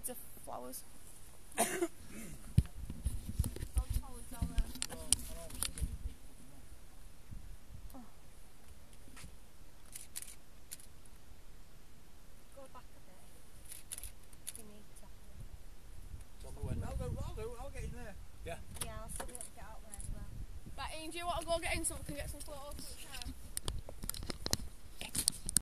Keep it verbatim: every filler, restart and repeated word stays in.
beds of flowers. Right, Ian, do you want to go get in so we can get some photos?